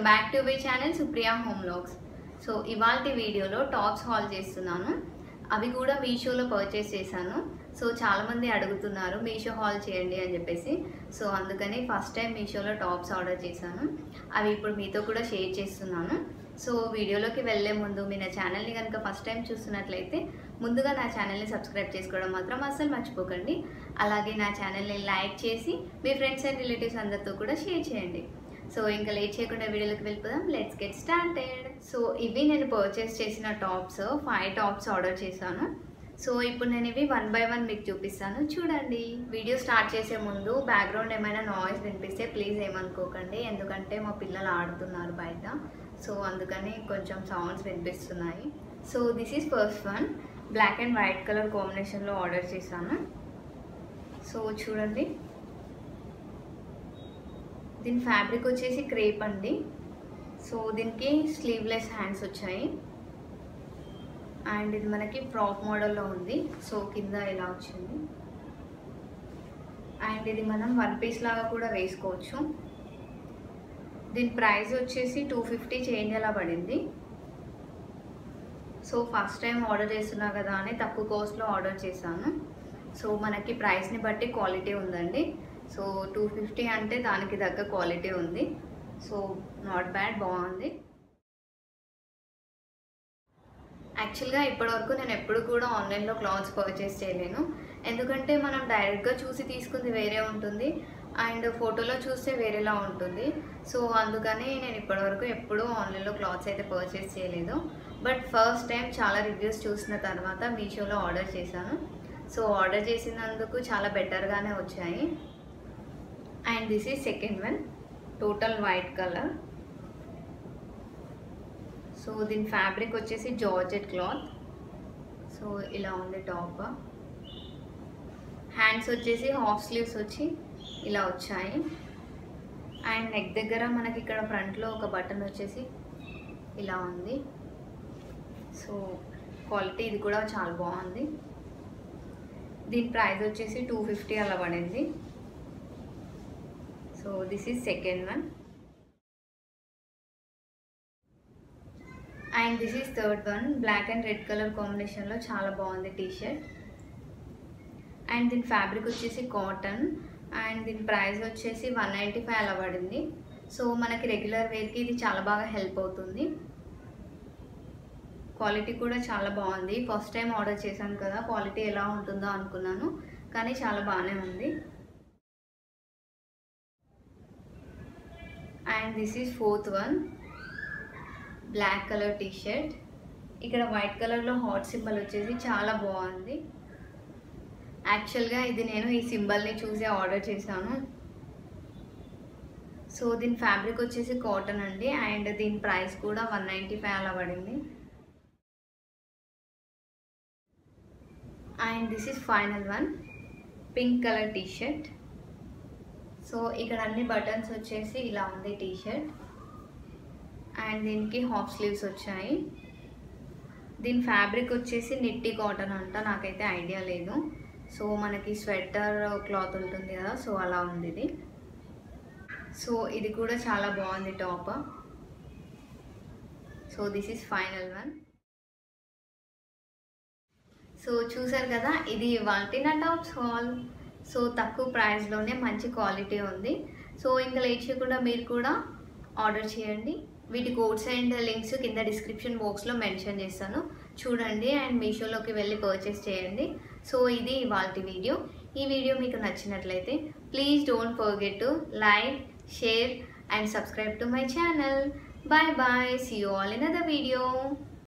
Back to my channel Supriya home vlogs. So ఇవాల్టి వీడియోలో tops hall చేస్తున్నాను. అవి కూడా మీషోలో పర్చేస్ చేశాను. సో చాలామంది అడుగుతున్నారు మీషో హాల్ చేయండి అని చెప్పేసి. సో అందుకని ఫస్ట్ టైం మీషోలో టాప్స్ ఆర్డర్ చేశాను. అవి ఇప్పుడు మీతో కూడా షేర్ చేస్తున్నాను. సో వీడియోలోకి వెళ్ళే ముందు మీ నా ఛానల్ని కనుక ఫస్ట్ టైం చూస్తున్నట్లయితే ముందుగా నా ఛానల్ని సబ్స్క్రైబ్ చేసుకోవడం మాత్రం అస్సలు మర్చిపోకండి. అలాగే నా ఛానల్ని లైక్ చేసి మీ ఫ్రెండ్స్ అండ్ రిలేటివ్స్ అందరితో కూడా షేర్ చేయండి. సో ఇంకా లేట్ చేయకుండా వీడియోలోకి వెళ్ళిపోదాం. Let's get started. సో ఇవి నేను పర్చేస్ చేసిన టాప్స్ 5 టాప్స్ ఆర్డర్ చేశాను. సో ఇప్పుడు నేను ఇవి 1 by 1 మీకు చూపిస్తాను, చూడండి. వీడియో స్టార్ట్ చేసే ముందు బ్యాక్గ్రౌండ్ ఏమైనా నాయిస్ వినిపిస్తే ప్లీజ్ ఏమనుకోకండి, ఎందుకంటే మా పిల్లలు ఆడుతున్నారు బయట. సో అందుకని కొంచెం సౌండ్స్ వినిపిస్తున్నాయి. So this is first one. Black and white colour కాంబినేషన్లో ఆర్డర్ చేశాను. సో చూడండి, దీని ఫ్యాబ్రిక్ వచ్చేసి క్రేప్ అండి. సో దీనికి స్లీవ్లెస్ హ్యాండ్స్ వచ్చాయి అండ్ ఇది మనకి ఫ్రాక్ మోడల్లో ఉంది. సో కింద ఇలా వచ్చింది అండ్ ఇది మనం 1 పీస్ లాగా కూడా వేసుకోవచ్చు. దీని ప్రైస్ వచ్చేసి 250 చేంజ్ అలా పడింది. సో ఫస్ట్ టైం ఆర్డర్ చేస్తున్నా కదా అని తక్కువ కాస్ట్లో ఆర్డర్ చేశాను. సో మనకి ప్రైస్ని బట్టి క్వాలిటీ ఉందండి. సో 250 అంటే దానికి తగ్గ క్వాలిటీ ఉంది. సో నాట్ బ్యాడ్, బాగుంది. యాక్చువల్గా ఇప్పటివరకు నేను ఎప్పుడు కూడా ఆన్లైన్లో క్లాత్స్ పర్చేస్ చేయలేను, ఎందుకంటే మనం డైరెక్ట్గా చూసి తీసుకుంది వేరే ఉంటుంది అండ్ ఫోటోలో చూస్తే వేరేలా ఉంటుంది. సో అందుకని నేను ఇప్పటివరకు ఎప్పుడూ ఆన్లైన్లో క్లాత్స్ అయితే పర్చేస్ చేయలేదు. బట్ ఫస్ట్ టైం చాలా రివ్యూస్ చూసిన తర్వాత మీషోలో ఆర్డర్ చేశాను. సో ఆర్డర్ చేసినందుకు చాలా బెటర్గానే వచ్చాయి. And this is second one, total white colour. So దీని ఫ్యాబ్రిక్ వచ్చేసి జార్జెట్ క్లాత్. సో ఇలా ఉంది టాప్. హ్యాండ్స్ వచ్చేసి హాఫ్ స్లీవ్స్ వచ్చి ఇలా వచ్చాయి అండ్ నెక్ దగ్గర మనకి ఇక్కడ ఫ్రంట్లో ఒక బటన్ వచ్చేసి ఇలా ఉంది. సో క్వాలిటీ ఇది కూడా చాలా బాగుంది. దీని ప్రైస్ వచ్చేసి 250 అలా పడింది. So this is second one and this is third one. Black and red colour కాంబినేషన్లో చాలా బాగుంది టీషర్ట్ అండ్ దీని ఫ్యాబ్రిక్ వచ్చేసి కాటన్ అండ్ దీని ప్రైస్ వచ్చేసి 195 అలా పడింది. సో మనకి రెగ్యులర్ వేర్కి ఇది చాలా బాగా హెల్ప్ అవుతుంది. క్వాలిటీ కూడా చాలా బాగుంది. ఫస్ట్ టైం ఆర్డర్ చేశాను కదా, క్వాలిటీ ఎలా ఉంటుందో అనుకున్నాను, కానీ చాలా బాగానే ఉంది. And this is fourth one. Black colour t-shirt, ఇక్కడ వైట్ కలర్లో హాట్ సింబల్ వచ్చేసి చాలా బాగుంది. యాక్చువల్గా ఇది నేను ఈ సింబల్ని చూసి ఆర్డర్ చేశాను. సో దీని ఫ్యాబ్రిక్ వచ్చేసి కాటన్ అండి అండ్ దీని ప్రైస్ కూడా 195 అలా పడింది. And this is final one, pink colour t-shirt. So ఇక్కడ అన్ని బటన్స్ వచ్చేసి ఇలా ఉంది టీషర్ట్ అండ్ దీనికి హాఫ్ స్లీవ్స్ వచ్చాయి. దీని ఫ్యాబ్రిక్ వచ్చేసి నిట్టి కాటన్ అంట, నాకైతే ఐడియా లేదు. సో మనకి స్వెటర్ క్లాత్ ఉంటుంది కదా, సో అలా ఉంది ఇది. సో ఇది కూడా చాలా బాగుంది top. So this is final one. So చూసారు కదా, ఇది ఇవాల్టి నా టాప్స్ హాల్. సో తక్కువ ప్రైస్లోనే మంచి క్వాలిటీ ఉంది. సో ఇంకా లేట్ చేయకుండా మీరు కూడా ఆర్డర్ చేయండి. వీటి కోడ్స్ అండ్ లింక్స్ కింద డిస్క్రిప్షన్ బాక్స్లో మెన్షన్ చేస్తాను, చూడండి అండ్ మీషోలోకి వెళ్ళి పర్చేస్ చేయండి. సో ఇది ఇవాల్టి వీడియో. ఈ వీడియో మీకు నచ్చినట్లయితే please don't forget to like, share and subscribe to my channel. Bye bye, see you all in other video.